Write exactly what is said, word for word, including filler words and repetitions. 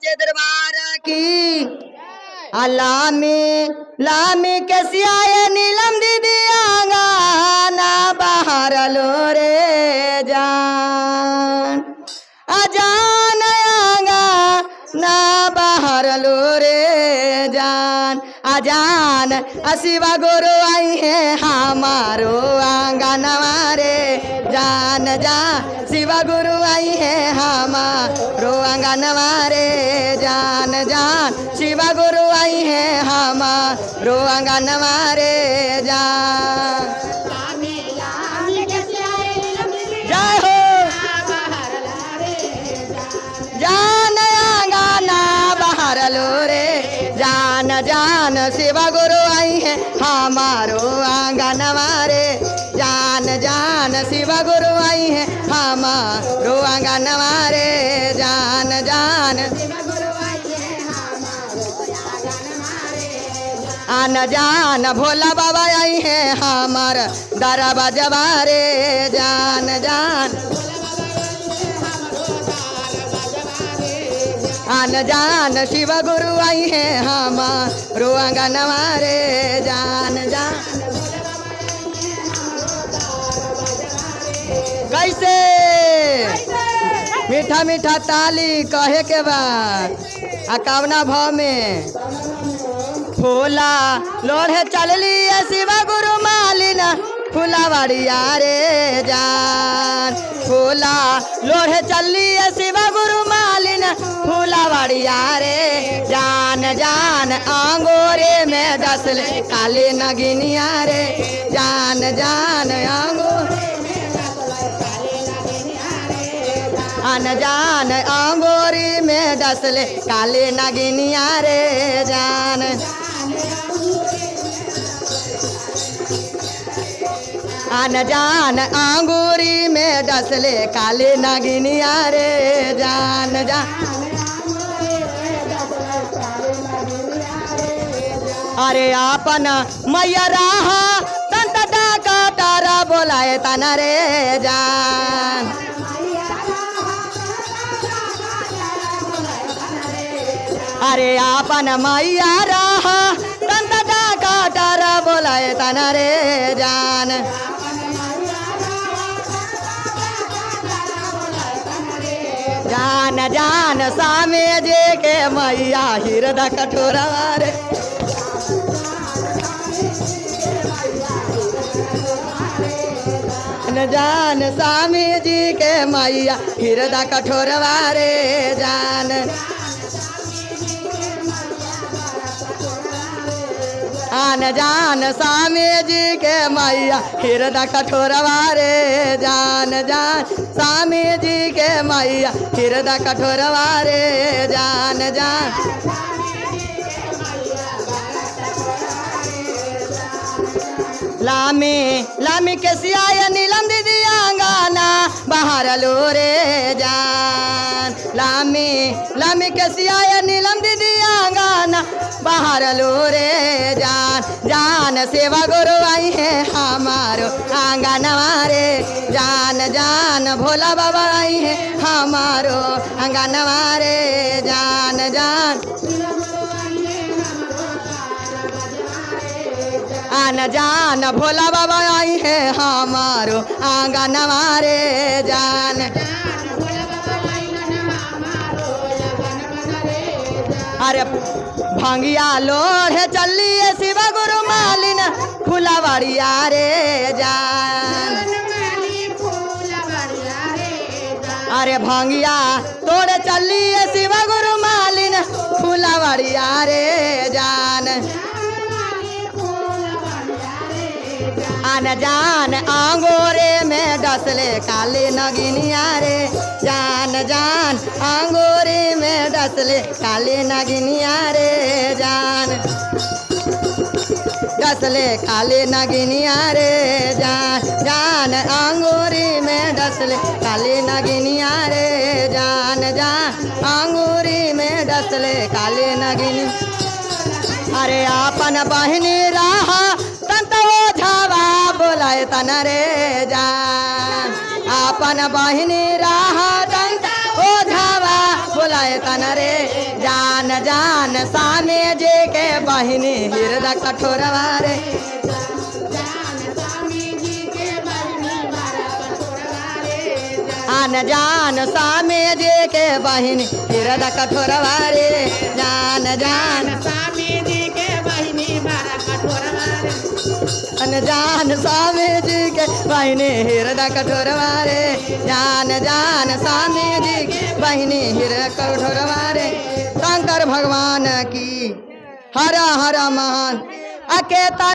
सच्चे दरबार की। लामी लामी के सियाए नीलम दीदी आंगा ना बाहर लो रे जान अजान आंगा ना बाहर लो रे जान अजान अशिवा गुरु आई है हमारो आंगन मारे जान जान शिवा गुरु आई है हमारो आंगन मारे जान जान शिवा गुरु आई है हमारो आंगन मारे जान जय हो जान आंगना बाहर लो रे जान जान शिवा गुरु आई है हमारो आंगन मारे जान जान शिवा गुरु आई है हमारो आंगन मारे जान जान आन जान भोला बाबा आई है हमार दरबा जबारे जान जान आन जान शिव गुरु आई है हमारो आंगन मारे जान जान कैसे मीठा मीठा ताली कहे के बाद अकावना भाव में फूला लोढ़े चलली शिवा गुरु मालिना फूलावाड़िया रे जान फूला लोढ़े चलली शिवा गुरु मालिना फूलावाड़िया रे जान जान आंगोरे में डसले काले नगिनिया रे जान जान आंगोरे आन जान आंगोरी में डसले काले नगिनिया रे जान आन जान आंगूरी में डसले काले नागिनिया रे जान जान अरे आपन मैया राहा तंत डाका तारा बोलाए तना रे जान अरे आपन मैया राहा तंत डाका तारा बोलाए तना रे जान जान जान सामे जे के मैया हृदय कठोरा रे जान स्वामी जी के मैया हृदय कठोरवा रे जान आन जान स्वामी जी के मैया हृदय कठोरवा रे जान जान स्वामी जी के मैया हृदय कठोरवा रे जान जान लामी लामी के सियाया नीलम दीदी आंगाना बाहर लो रे जान लामी लामी के सियाया नीलम दीदी आंगाना बाहर लो रे जान जान सेवा गुरु आई है हमारो आंगन मारे जान जान भोला बाबा आई है हमारो आंगन मारे जान जान आन जान भोला बाबा आई है हमारो आंगन मारे जान अरे भंगिया लोढ़े चली शिव गुरु मालिन फूलावाड़िया रे जान अरे भंगिया तोड़े चली शिव गुरु मालिन फूलावाड़िया रे जान आन जान आंगोरे में डसले काले नगिनिया रे जान जान आंगोरे में डसले काले नगिनिया रे जान डसले काले नगिनिया रे जान जान आंगोरे में डसले काले नगिनिया रे जान जान आंगोरे में डसले काले नगिनी अरे आपन बहनी राहा ओझावा बोलाए तना रे जान आपन बहिनी राह ओझावा बोला लाए तन रे जान जान सामे जे के बहिनी हृदय कठोरवा रे आन जान सामे जे के बहिनी हृदय कठोरवा रे जान जान स्वामी जी के बहिनी बारा कठोरवा रे जान स्वामी जी के बहिनी हृदय कठोरवा रे जान जान स्वामी जी के बहिनी हृदय कठोरवा रे शंकर भगवान की हर हर महान अकेता